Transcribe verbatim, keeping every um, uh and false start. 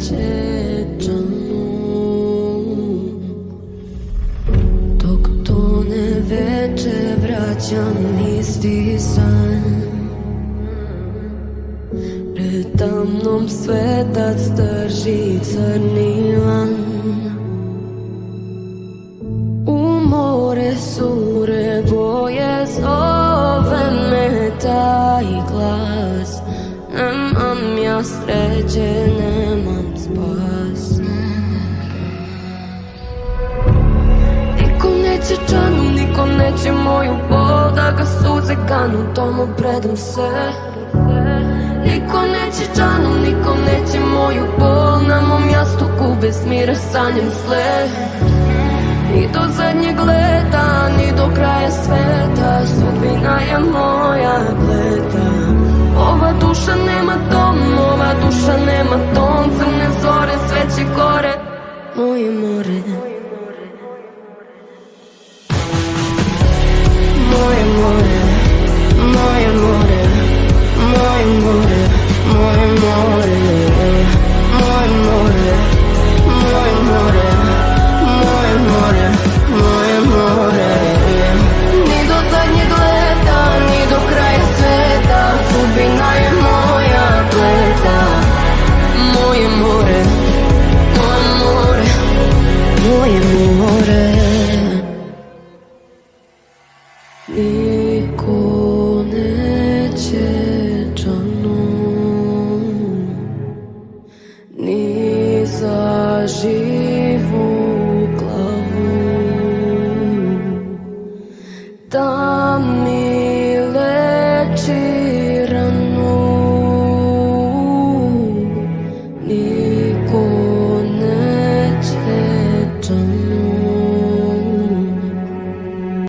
čečanu, dok tone veče vraćam isti san. Tamnom svetac drži crni lan. U more sure boje zove me taj glas. Nemam ja sreće, nemam spas. Niko neće čanu, niko neće moju bol, da ga suze kanu, tomu predam se. Niko neće džanu, niko neće moju bol, na mom jastuku bez mira sanjam sle. Ni do zadnjeg leta, ni do kraja sveta, sudbina je moja bleda. Ova duša nema dom, ova duša nema ton, crne zore, sve će gore, moje more. Moje more, moje more, moje more, moje more, moje more, moje more, moje more, moje more. Ni do zadnjeg leta, ni do kraja sveta, sudbina je moja bleda. Moje more, moje more, moje more. Niko neće